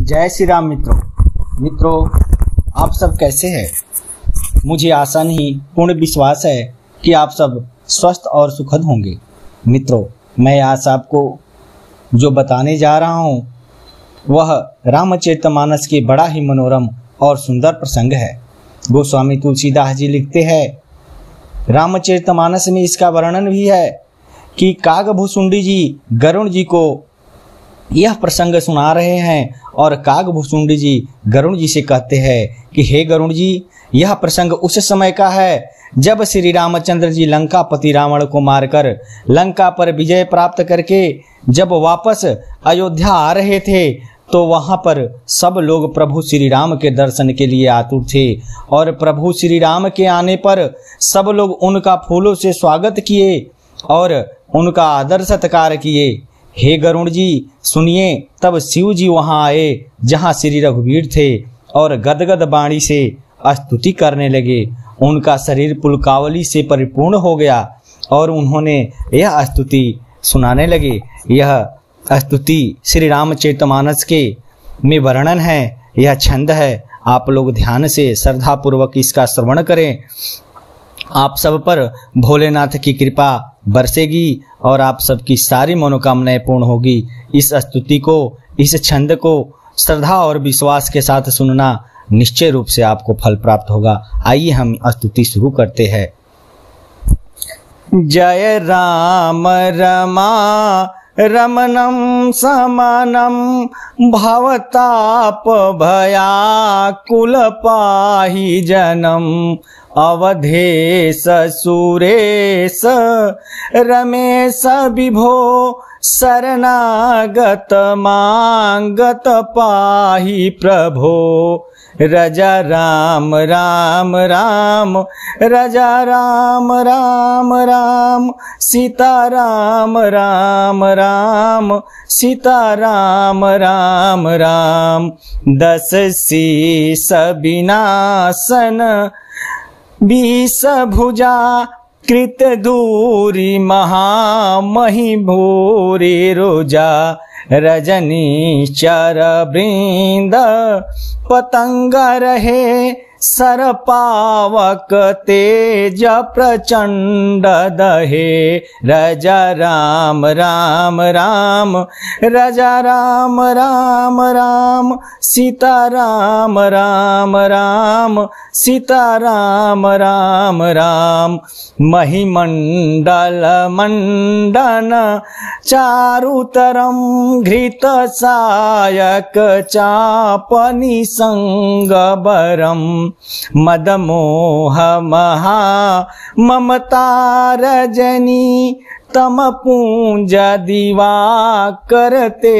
जय श्री राम मित्रों, आप सब कैसे हैं? मुझे आशा नहीं पूर्ण विश्वास है कि आप सब स्वस्थ और सुखद होंगे। मित्रों, मैं आज आपको जो बताने जा रहा हूँ वह रामचरितमानस के बड़ा ही मनोरम और सुंदर प्रसंग है। गोस्वामी तुलसीदास जी लिखते हैं, रामचरितमानस में इसका वर्णन भी है कि कागभुसुंडी जी गरुण जी को यह प्रसंग सुना रहे हैं और कागभुसुंडी जी गरुण जी से कहते हैं कि हे गरुण जी, यह प्रसंग उस समय का है जब श्री रामचंद्र जी लंकापति रावण को मारकर लंका पर विजय प्राप्त करके जब वापस अयोध्या आ रहे थे तो वहां पर सब लोग प्रभु श्री राम के दर्शन के लिए आतुर थे और प्रभु श्री राम के आने पर सब लोग उनका फूलों से स्वागत किए और उनका आदर सत्कार किए। हे गरुण जी सुनिए, तब शिव जी वहां आए जहां श्री रघुवीर थे और गदगद वाणी से स्तुति करने लगे। उनका शरीर पुलकावली से परिपूर्ण हो गया और उन्होंने यह स्तुति सुनाने लगे। यह स्तुति श्री रामचरितमानस के में वर्णन है, यह छंद है। आप लोग ध्यान से श्रद्धा पूर्वक इसका श्रवण करें। आप सब पर भोलेनाथ की कृपा बरसेगी और आप सबकी सारी मनोकामनाएं पूर्ण होगी। इस स्तुति को, इस छंद को श्रद्धा और विश्वास के साथ सुनना, निश्चय रूप से आपको फल प्राप्त होगा। आइए हम स्तुति शुरू करते हैं। जय राम रमा रमणं समानं भवताप भयाकुल पाहि जनम अवधेश सुरेश रमेश विभो शरणागत मांगत पाहि प्रभो। रजा राम राम राम रजा राम राम राम सीता राम राम राम सीता राम राम राम। दस शीस विनाशन बीस भुजा कृत दूरी महामहि भूरि रोजा। रजनी चर वृंद पतंग रहे सर पावक तेज प्रचंड दहे। रजा राम राम राम रजा राम राम राम सीता राम राम राम सीता राम राम राम। महिमंडल मंडन चारुतरम घृत सायक चापनि संग बरम। मदमोह महा ममता रजनी तम पूंज दिवा करते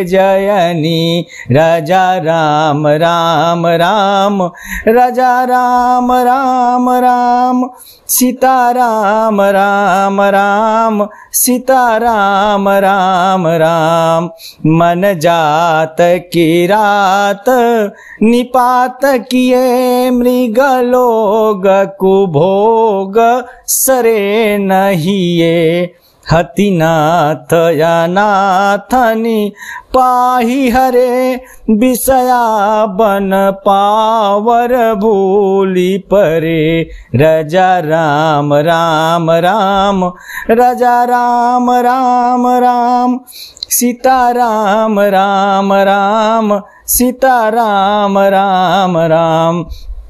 जयनी। रजा राम राम राम रजा राम राम राम सीता राम राम राम सीता राम राम राम। मन जात की रात निपात किए मृग लोग कुभोग सरे नहिए। हतिनाथ या नाथनी पाही हरे विषया बन पावर भूली परे। रजा राम राम राम रजा राम राम राम सीता राम राम राम सीता राम राम राम।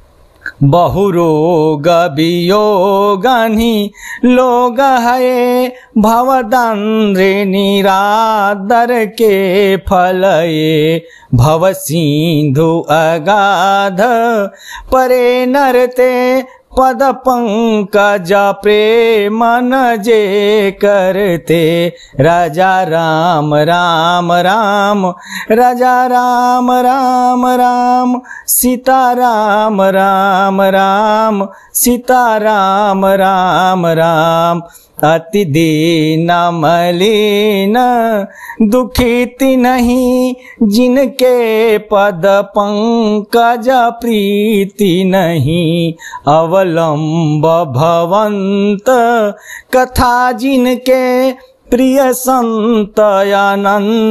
बहुरोग वियोगनि लोग है भवदंद्रे निरादर के फलये। भव सिंधु अगाध परे नरते पद पंकज प्रेमन जे करते। राजा राम राम राम राजा राम राम राम सीता राम राम राम सीता राम राम राम। अति दीन मलिन दुखित नहीं जिनके पद पंकज प्रीति नहीं। अवलंब भवंत कथा जिनके प्रिय संत अनंत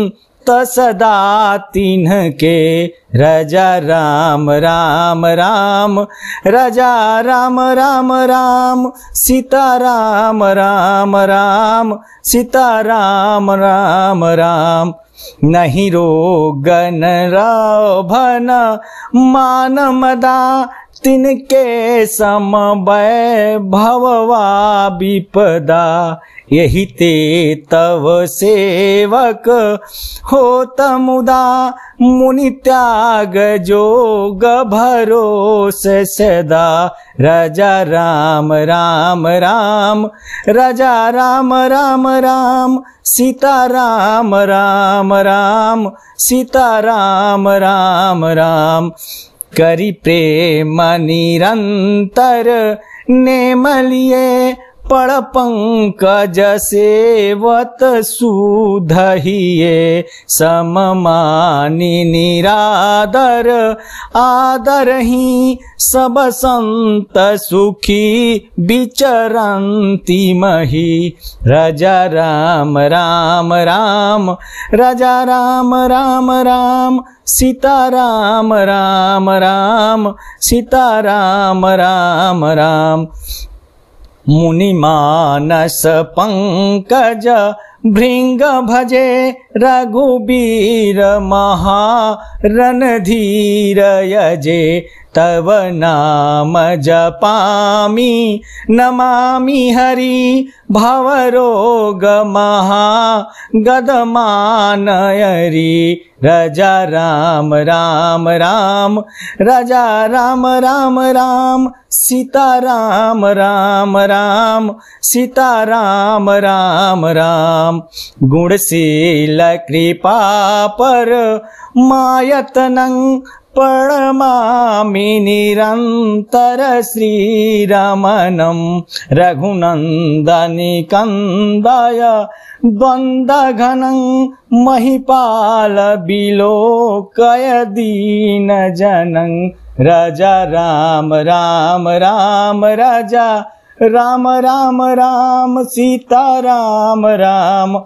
त सदा तिन्ह के राजा राम राम राम, राजा राम राम राम, सीता राम राम राम, सीता राम राम राम। नहीं रोग न राभन मान मदा, तिनके सम भववा विपदा। यही ते तव सेवक होत मुदा, मुनि त्याग जोग भरोस सदा। राजा राम राम राम, राजा राम राम राम, सीता राम राम राम, सीता राम राम राम। करी प्रेम निरंतर नेम लिए, पड़ पंकज सेवत सुधहिए। सममानी निरादर आदरहि, सब संत सुखी विचरंती मही। राजा राम राम राम, राजा राम राम राम, सीता राम राम राम, सीता राम राम राम। मुनि मानस पंकज भृंग भजे, रघुबीर महा रणधीर यजे। तव नाम जपामि नमामि हरि, भवरोग महा गदमानयरि। राजा राम राम राम, राजा राम राम राम, सीता राम राम राम, सीता राम राम राम। गुणशील कृपा पर मायतनं, प्रणमामि निरंतर श्रीरमणं। रघुनंदनि कंदय द्वंद्वघनं, महिपाल बिलोकय दीन जनं। राजा राम राम राम, राजा राम राम राम, सीता राम राम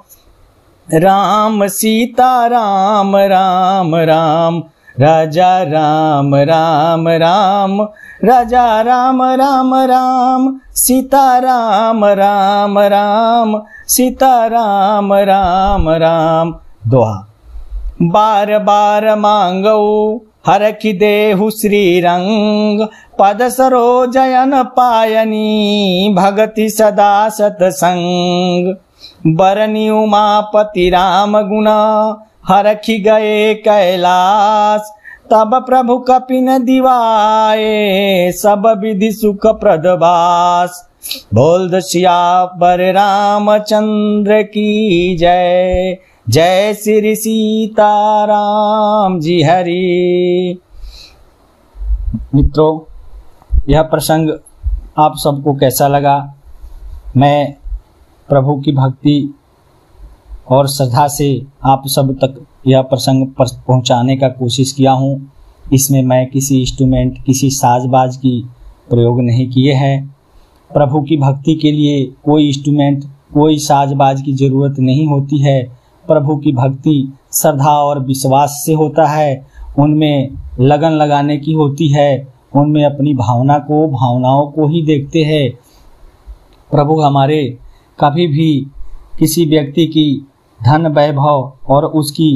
राम, सीता राम राम राम। राजा राम राम राम, राजा राम राम राम, सीता राम राम राम, सीता राम राम राम। दोहा। बार बार मांगो हरखि देहु श्रीरंग, पद सरोजयन पायनी, भगति सदा सतसंग। बरनी उमापति राम गुना, हरखि गए कैलास। तब प्रभु कपिन दिवाए, सब विधि सुख प्रदवास। बोल सियावर रामचंद्र की जय, जय श्री सीताराम जी हरि। मित्रों, यह प्रसंग आप सबको कैसा लगा? मैं प्रभु की भक्ति और श्रद्धा से आप सब तक यह प्रसंग पहुंचाने का कोशिश किया हूं। इसमें मैं किसी इंस्ट्रूमेंट, किसी साजबाज की प्रयोग नहीं किए हैं। प्रभु की भक्ति के लिए कोई इंस्ट्रूमेंट, कोई साजबाज की ज़रूरत नहीं होती है। प्रभु की भक्ति श्रद्धा और विश्वास से होता है, उनमें लगन लगाने की होती है, उनमें अपनी भावनाओं को ही देखते हैं। प्रभु हमारे कभी भी किसी व्यक्ति की धन वैभव और उसकी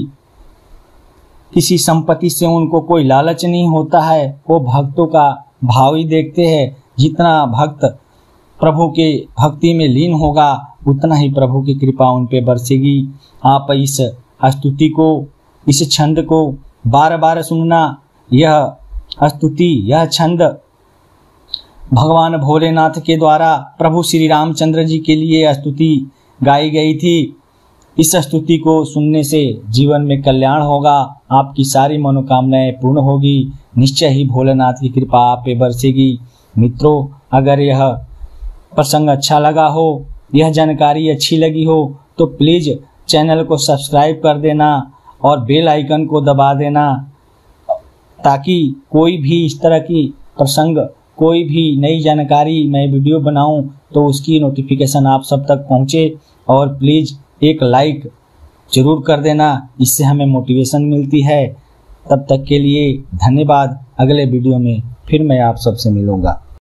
किसी संपत्ति से उनको कोई लालच नहीं होता है। वो भक्तों का भाव ही देखते हैं। जितना भक्त प्रभु के भक्ति में लीन होगा, उतना ही प्रभु की कृपा उन पे बरसेगी। आप इस स्तुति को, इस छंद को बार बार सुनना। यह स्तुति, यह छंद भगवान भोलेनाथ के द्वारा प्रभु श्री रामचंद्र जी के लिए स्तुति गाई गई थी। इस स्तुति को सुनने से जीवन में कल्याण होगा, आपकी सारी मनोकामनाएं पूर्ण होगी। निश्चय ही भोलेनाथ की कृपा आप पे बरसेगी। मित्रों, अगर यह प्रसंग अच्छा लगा हो, यह जानकारी अच्छी लगी हो, तो प्लीज़ चैनल को सब्सक्राइब कर देना और बेल आइकन को दबा देना, ताकि कोई भी इस तरह की प्रसंग, कोई भी नई जानकारी मैं वीडियो बनाऊं तो उसकी नोटिफिकेशन आप सब तक पहुंचे। और प्लीज़ एक लाइक जरूर कर देना, इससे हमें मोटिवेशन मिलती है। तब तक के लिए धन्यवाद। अगले वीडियो में फिर मैं आप सबसे मिलूंगा।